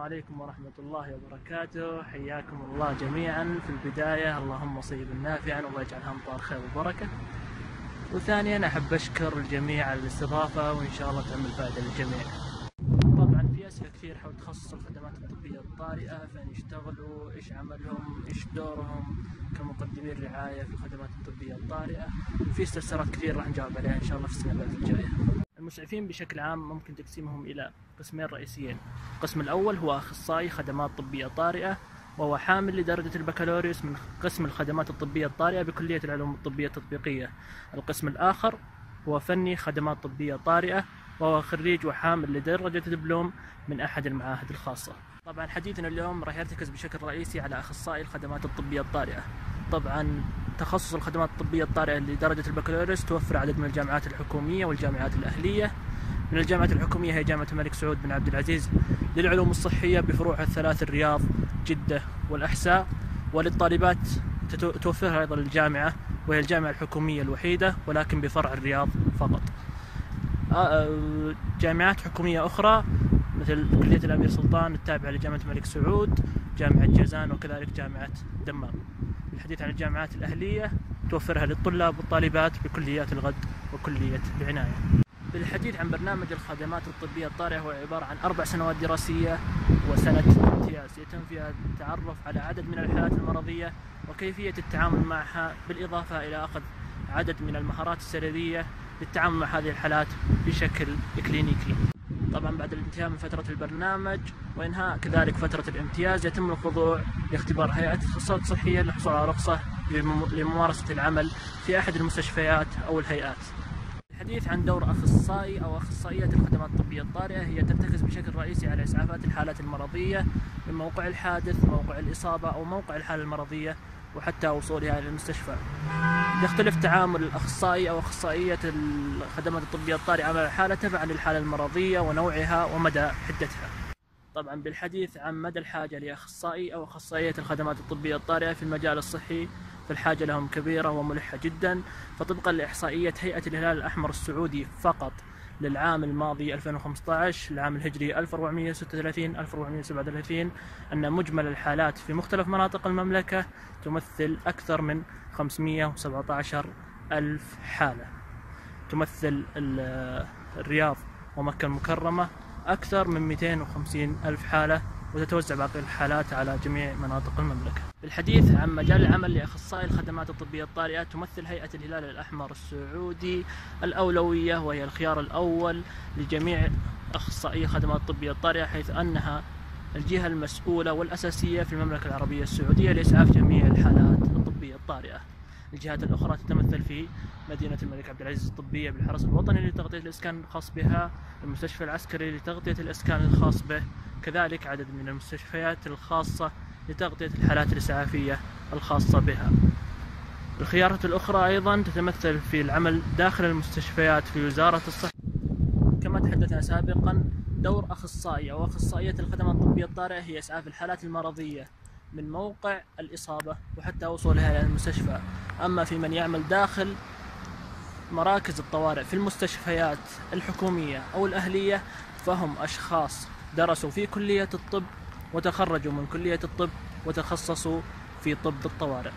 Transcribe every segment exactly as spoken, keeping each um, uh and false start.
عليكم ورحمة الله وبركاته. حياكم الله جميعا. في البداية اللهم صيبا نافعا والله يجعلها أمطار خير وبركة. وثانيا أحب أشكر الجميع على الاستضافة وإن شاء الله تعمل فائدة للجميع. طبعا في أسئلة كثير حول تخصص الخدمات الطبية الطارئة، فين يشتغلوا، إيش عملهم، إيش دورهم كمقدمين رعاية في الخدمات الطبية الطارئة. في استفسارات كثير راح نجاوب عليها إن شاء الله في السنوات الجاية. المسعفين بشكل عام ممكن تقسيمهم إلى قسمين رئيسيين. القسم الأول هو أخصائي خدمات طبية طارئة، وهو حامل لدرجة البكالوريوس من قسم الخدمات الطبية الطارئة بكلية العلوم الطبية التطبيقية. القسم الآخر هو فني خدمات طبية طارئة، وهو خريج وحامل لدرجة دبلوم من أحد المعاهد الخاصة. طبعا حديثنا اليوم راح يرتكز بشكل رئيسي على أخصائي الخدمات الطبية الطارئة. طبعا تخصص الخدمات الطبية الطارئة لدرجة البكالوريوس توفر عدد من الجامعات الحكومية والجامعات الأهلية. من الجامعات الحكومية هي جامعة الملك سعود بن عبد العزيز للعلوم الصحية بفروعها الثلاث: الرياض، جدة، والأحساء. وللطالبات توفرها أيضا الجامعة، وهي الجامعة الحكومية الوحيدة ولكن بفرع الرياض فقط. جامعات حكومية أخرى مثل كلية الأمير سلطان التابعة لجامعة الملك سعود، جامعة جازان، وكذلك جامعة دمام. الحديث عن الجامعات الأهلية توفرها للطلاب والطالبات بكليات الغد وكلية العناية. بالحديث عن برنامج الخدمات الطبية الطارئة، هو عبارة عن أربع سنوات دراسية وسنة امتياز يتم فيها التعرف على عدد من الحالات المرضية وكيفية التعامل معها، بالإضافة إلى أخذ عدد من المهارات السريرية للتعامل مع هذه الحالات بشكل إكلينيكي. طبعا بعد الانتهاء من فترة البرنامج وإنهاء كذلك فترة الامتياز يتم الخضوع لاختبار هيئة التخصصات الصحية للحصول على رخصة لممارسة العمل في أحد المستشفيات أو الهيئات. الحديث عن دور أخصائي أو أخصائية الخدمات الطبية الطارئة، هي ترتكز بشكل رئيسي على إسعافات الحالات المرضية من موقع الحادث، موقع الإصابة، أو موقع الحالة المرضية وحتى وصولها إلى المستشفى. يختلف تعامل الأخصائي أو أخصائية الخدمات الطبية الطارئة على الحالة تبعا للحالة المرضية ونوعها ومدى حدتها. طبعا بالحديث عن مدى الحاجة لأخصائي أو أخصائية الخدمات الطبية الطارئة في المجال الصحي، فالحاجة لهم كبيرة وملحة جدا. فطبقا لإحصائية هيئة الهلال الأحمر السعودي فقط للعام الماضي ألفين وخمسة عشر، العام الهجري ألف وأربعمئة وستة وثلاثين ألف وأربعمئة وسبعة وثلاثين، أن مجمل الحالات في مختلف مناطق المملكة تمثل أكثر من خمسمئة وسبعة عشر ألف حالة. تمثل الرياض ومكة المكرمة أكثر من مئتين وخمسين ألف حالة، وتتوزع باقي الحالات على جميع مناطق المملكة. بالحديث عن مجال العمل لأخصائي الخدمات الطبية الطارئة، تمثل هيئة الهلال الأحمر السعودي الأولوية، وهي الخيار الأول لجميع أخصائي خدمات الطبية الطارئة، حيث أنها الجهة المسؤولة والأساسية في المملكة العربية السعودية لإسعاف جميع الحالات الطبية الطارئة. الجهات الأخرى تتمثل في مدينة الملك عبد العزيز الطبية بالحرس الوطني لتغطية الإسكان الخاص بها، المستشفى العسكري لتغطية الإسكان الخاص به، كذلك عدد من المستشفيات الخاصة لتغطية الحالات الإسعافية الخاصة بها. الخيارات الأخرى أيضا تتمثل في العمل داخل المستشفيات في وزارة الصحة. كما تحدثنا سابقا، دور أخصائي أو أخصائية الخدمات الطبية الطارئة هي إسعاف الحالات المرضية من موقع الإصابة وحتى وصولها إلى المستشفى. أما في من يعمل داخل مراكز الطوارئ في المستشفيات الحكومية أو الأهلية، فهم أشخاص درسوا في كلية الطب وتخرجوا من كلية الطب وتخصصوا في طب الطوارئ.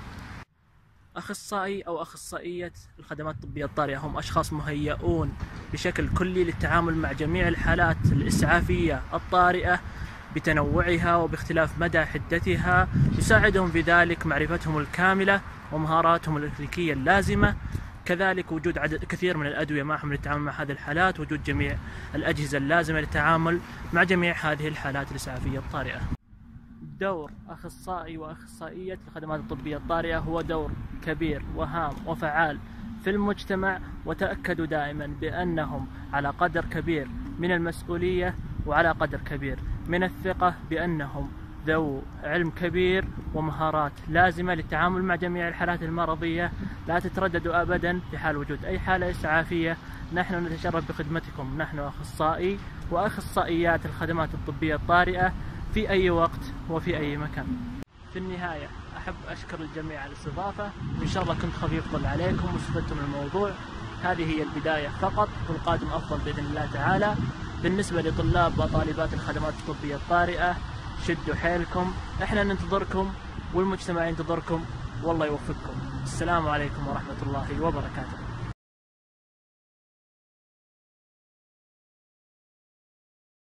أخصائي أو أخصائية الخدمات الطبية الطارئة هم أشخاص مهيئون بشكل كلي للتعامل مع جميع الحالات الإسعافية الطارئة بتنوعها وباختلاف مدى حدتها. يساعدهم في ذلك معرفتهم الكاملة ومهاراتهم الإكلينيكية اللازمة، كذلك وجود عدد كثير من الأدوية معهم للتعامل مع هذه الحالات، وجود جميع الأجهزة اللازمة للتعامل مع جميع هذه الحالات الإسعافية الطارئة. دور أخصائي وأخصائية الخدمات الطبية الطارئة هو دور كبير وهام وفعال في المجتمع، وتأكدوا دائما بأنهم على قدر كبير من المسؤولية وعلى قدر كبير من الثقة بأنهم ذو علم كبير ومهارات لازمة للتعامل مع جميع الحالات المرضية. لا تترددوا أبدا في حال وجود أي حالة إسعافية، نحن نتشرف بخدمتكم، نحن أخصائي وأخصائيات الخدمات الطبية الطارئة في أي وقت وفي أي مكان. في النهاية أحب أشكر الجميع على الاستضافة، إن شاء الله كنت خفيف ظل عليكم واستفدتم من الموضوع. هذه هي البداية فقط، والقادم أفضل بإذن الله تعالى. بالنسبة لطلاب وطالبات الخدمات الطبية الطارئة شدوا حيلكم، احنا ننتظركم والمجتمع ينتظركم، والله يوفقكم. السلام عليكم ورحمة الله وبركاته.